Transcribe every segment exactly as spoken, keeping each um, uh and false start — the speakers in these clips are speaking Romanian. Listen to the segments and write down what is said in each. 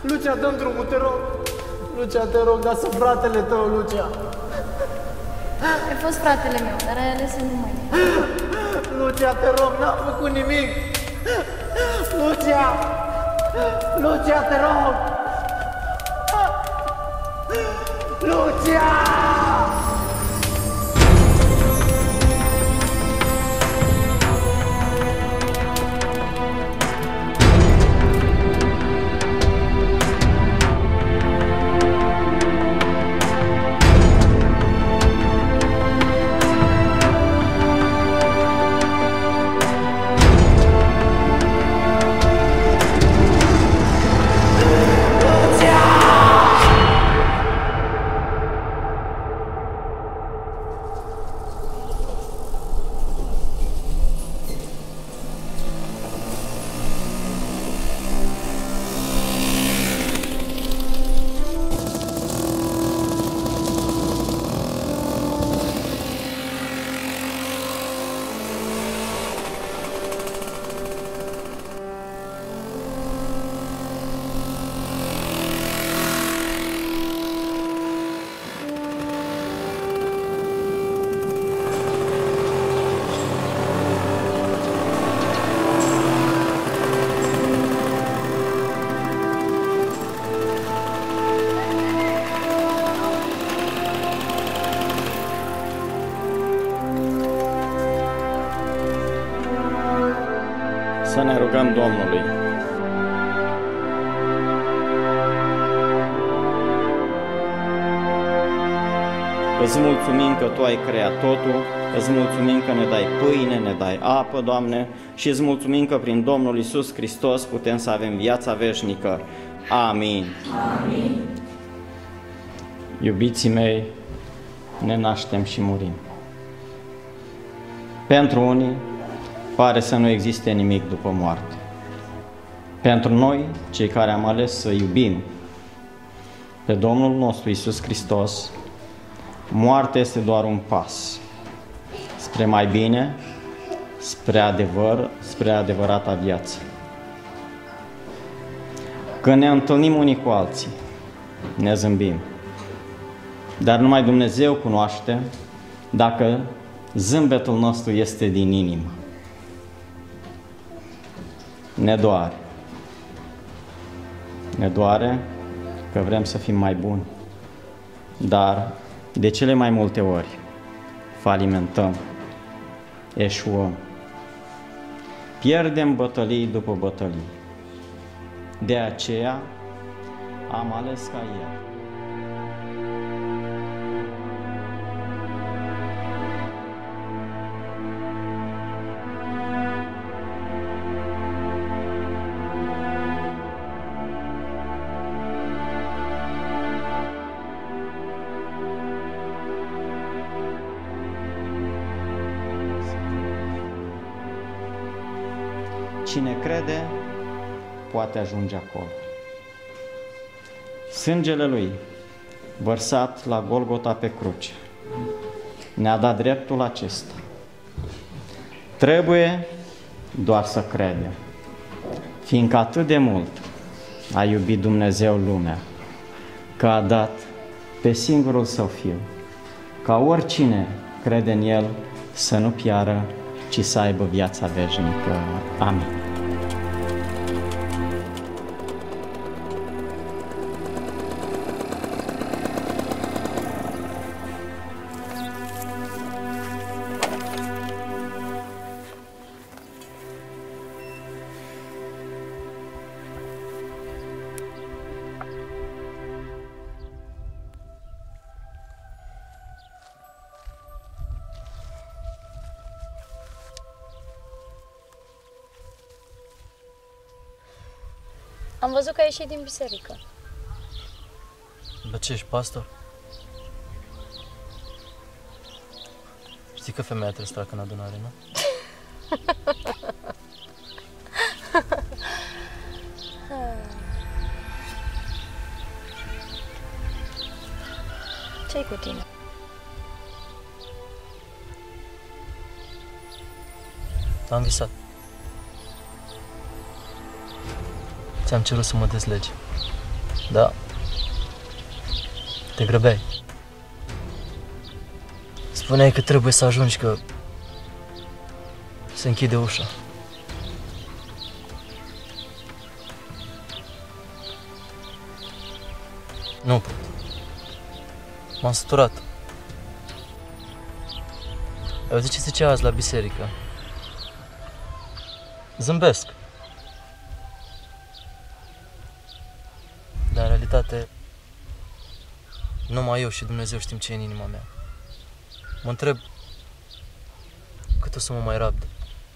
Lucia, dă-mi drumul, te rog. Lucia, te rog, lasă fratele tău, Lucia. Ai fost fratele meu, dar ai ales să nu mai e. Lucia, te rog, n-am făcut nimic. Lucia! Lucia, te rog! Lucia! Să ne rugăm Domnului. Îți mulțumim că Tu ai creat totul, îți mulțumim că ne dai pâine, ne dai apă, Doamne, și îți mulțumim că prin Domnul Iisus Hristos putem să avem viața veșnică. Amin. Amin. Iubiții mei, ne naștem și murim. Pentru unii pare să nu existe nimic după moarte. Pentru noi, cei care am ales să iubim pe Domnul nostru Iisus Hristos, moartea este doar un pas spre mai bine, spre adevăr, spre adevărata viață. Când ne întâlnim unii cu alții, ne zâmbim, dar numai Dumnezeu cunoaște dacă zâmbetul nostru este din inimă. Ne doare. Ne doare că vrem să fim mai buni, dar de cele mai multe ori falimentăm, eșuăm, pierdem bătălii după bătălii. De aceea am ales ca El. Cine crede, poate ajunge acolo. Sângele Lui, vărsat la Golgota pe cruce, ne-a dat dreptul acesta. Trebuie doar să credem, fiindcă atât de mult a iubit Dumnezeu lumea, că a dat pe singurul Său Fiu, ca oricine crede în El să nu piară, ci să aibă viața veșnică. Amin. Am văzut că ai ieșit din biserică. Bă, ce ești pastor? Știi că femeia trebuie să treacă în adunare, nu? Ce-i cu tine? Am visat. Ți-am cerut să mă dezlegi. Da. Te grăbeai. Spuneai că trebuie să ajungi, că se închide ușa. Nu pot. M-am săturat. Ai auzit ce zicea azi la biserică? Zâmbesc. Dar în realitate, numai eu și Dumnezeu știm ce e în inima mea. Mă întreb cât o să mă mai rabde.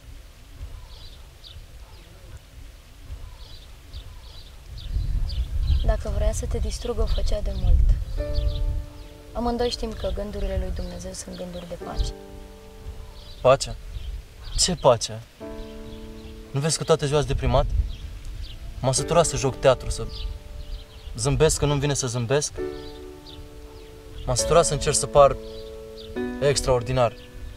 Dacă vrea să te distrugă, o făcea de mult. Amândoi știm că gândurile lui Dumnezeu sunt gânduri de pace. Pace? Ce pace? Nu vezi că toată ziua sunt deprimat? M-am săturat să joc teatru, să zâmbesc că nu-mi vine să zâmbesc. M-am săturat să încerc să par extraordinar.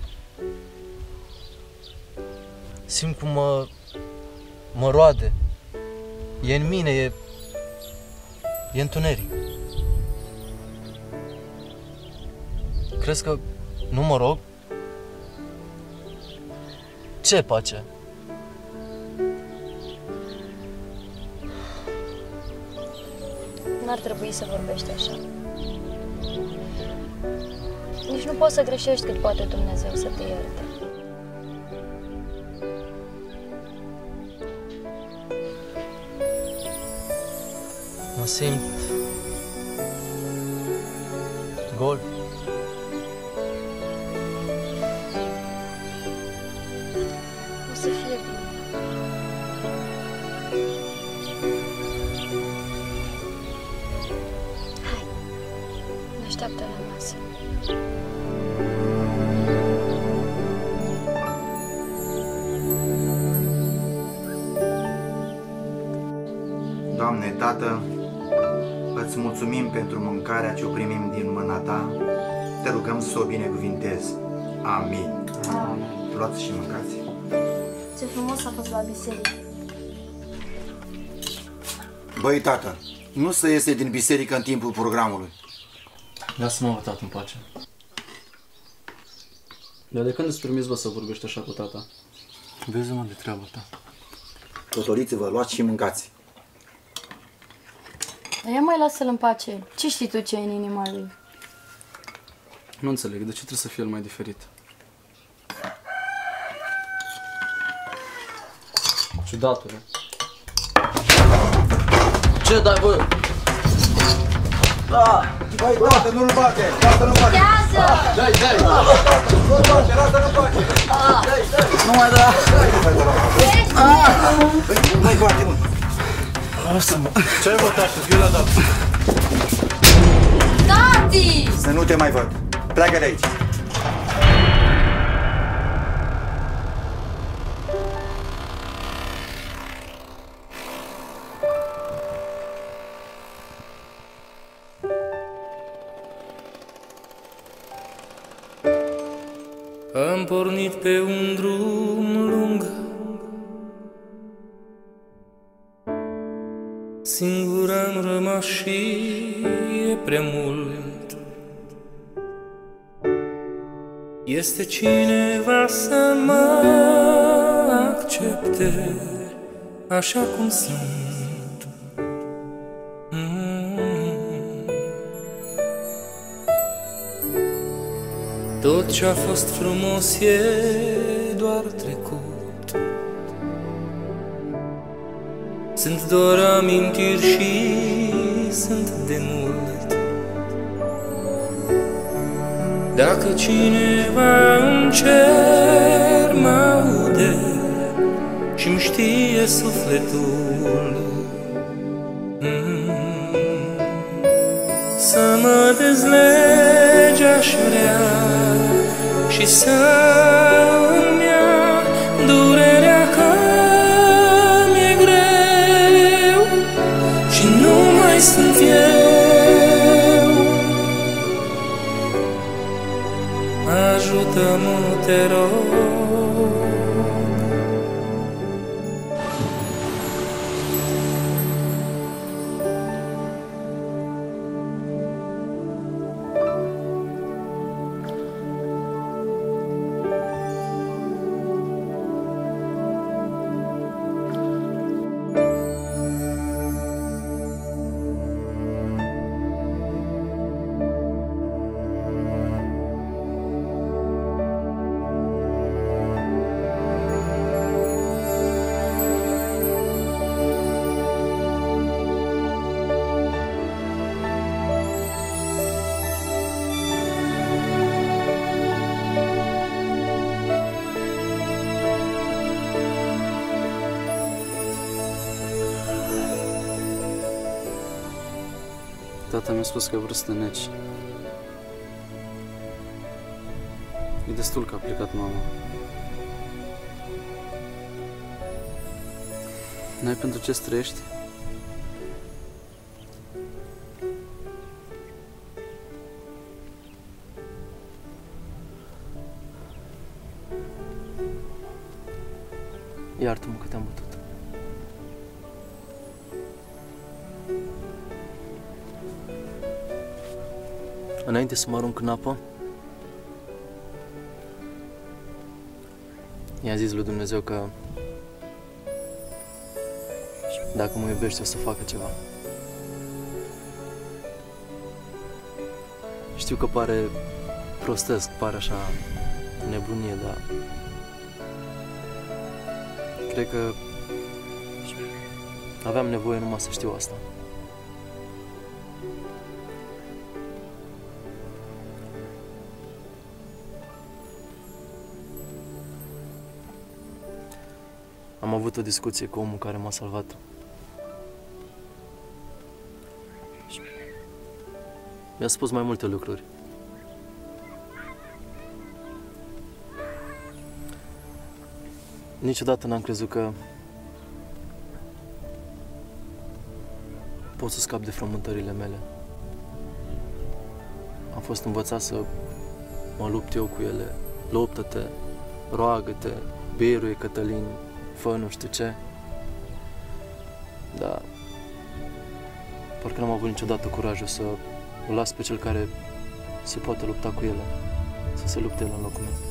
Simt cum mă, mă roade. E în mine, e, e întuneric. Crezi că nu mă rog? Ce pace? N-ar trebui să vorbești așa. Nici nu poți să greșești cât poate Dumnezeu să te ierte. Mă simt gol. O să fie bine. Hai, ne așteaptă la masă. Doamne, Tată, îți mulțumim pentru mâncarea ce o primim din mâna Ta, te rugăm să o binecuvintezi. Amin. Amin. Luați și mâncați. Ce frumos a fost la biserică. Băi, Tată, nu să iese din biserică în timpul programului. Lasă-mă, bă, tată, în pace. Dar de când îți permis, bă, să vorbești așa cu tata? Vezi-mă de treaba ta. Totoliți-vă, luați și mâncați. Dar ia mai lasă-l în pace. Ce știi tu ce e în inima lui? Nu înțeleg, de ce trebuie să fie el mai diferit? Ciudatule. Ce dai, bă? Băi, Tată, nu-l bate! Tată, nu bate! Dai, dai! Nu-l bate, Tată, nu bate! Nu mai da! Nu mai bate, mă! Lasă-mă! Ce-ai bă, tată? Fii la dat! Tati! Să nu te mai văd! Pleacă de aici! Am pornit pe un drum lung, singur am rămas și e prea mult. Este cineva să mă accepte așa cum sunt. Mm. Tot ce-a fost frumos e doar trecut. Sunt doar amintiri și sunt de mult. Dacă cineva în cer mă aude și-mi știe sufletul, mm, să mă dezlege aș vrea și să-mi ia durerea că mi-e greu și nu mai sunt eu. Ajută-mă, te rog. Tata mi-a spus că vreau să te neci. E destul că a plecat mama. N-ai pentru ce trăiești? Iartă-mă că te-am bătut. Înainte să mă arunc în apă, i-a zis lui Dumnezeu că dacă mă iubește o să facă ceva. Știu că pare prostesc, pare așa nebunie, dar cred că aveam nevoie numai să știu asta. Am avut o discuție cu omul care m-a salvat. Mi-a spus mai multe lucruri. Niciodată n-am crezut că pot să scap de frământările mele. Am fost învățat să mă lupt eu cu ele. Luptă-te, roagă-te, biruie, Cătălin, fă nu știu ce. Dar parcă n-am avut niciodată curajul să îl las pe cel care se poate lupta cu ele, să se lupte el în locul meu.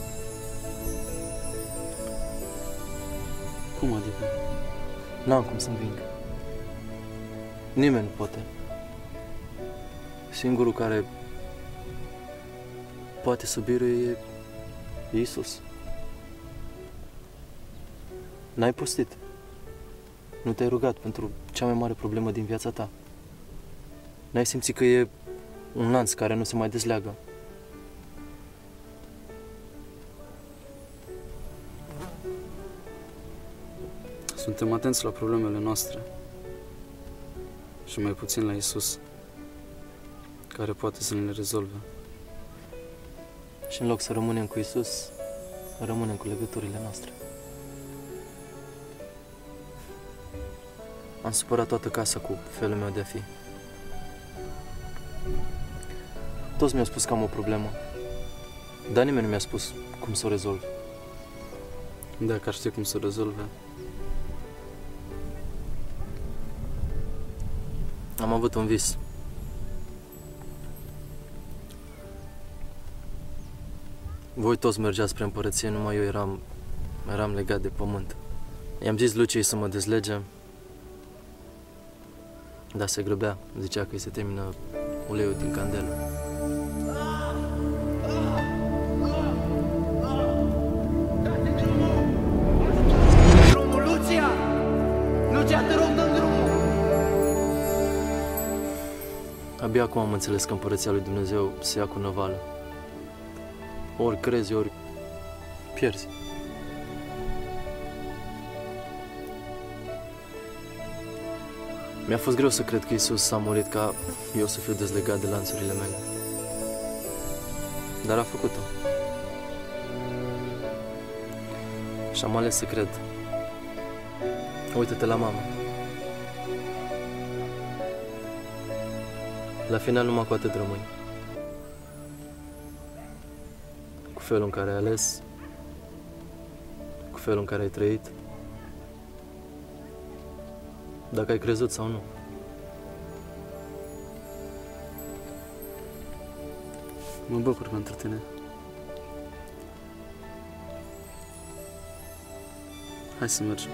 Cum adică? N-am cum să-mi ving. Nimeni nu poate. Singurul care poate să biruie e Iisus. N-ai postit. Nu te-ai rugat pentru cea mai mare problemă din viața ta. N-ai simțit că e un lanț care nu se mai dezleagă. Suntem atenți la problemele noastre și mai puțin la Iisus, care poate să ne le rezolve. Și în loc să rămânem cu Iisus, rămânem cu legăturile noastre. Am supărat toată casa cu felul meu de a fi. Toți mi-au spus că am o problemă, dar nimeni nu mi-a spus cum să o rezolv. Dacă ar ști cum să o rezolve. Am avut un vis. Voi toți mergeați spre împărăție, numai eu eram, eram legat de pământ. I-am zis Luciei să mă dezlege, dar se grăbea, zicea că îi se termină uleiul din candelă. Drumul, Lucia! Lucia, te rog, dă-mi drumul! Abia acum am înțeles că împărăția lui Dumnezeu se ia cu năvală. Ori crezi, ori pierzi. Mi-a fost greu să cred că Iisus s-a murit ca eu să fiu dezlegat de lanțurile mele. Dar a făcut-o. Și am ales să cred. Uită-te la mama. La final numai cu atât rămâi. Cu felul în care ai ales, cu felul în care ai trăit, dacă ai crezut sau nu. Mă bucur pentru tine. Hai să mergem.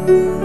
Amin.